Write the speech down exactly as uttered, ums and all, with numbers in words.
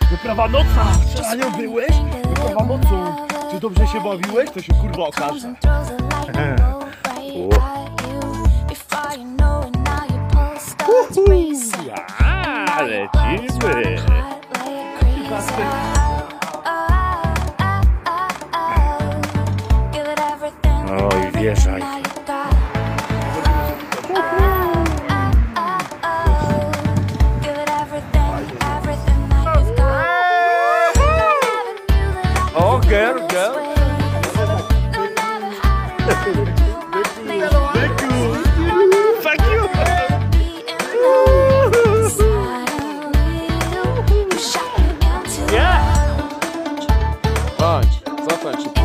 Wyprawa nocna! Strzelanią byłeś? Wyprawa nocą! Czy dobrze się bawiłeś? To się kurwa okaże. Ja, lecimy! Oj, wjeżdżaj. O, girl, girl. Fuck you. Yeah. Chodź, cofnąć się.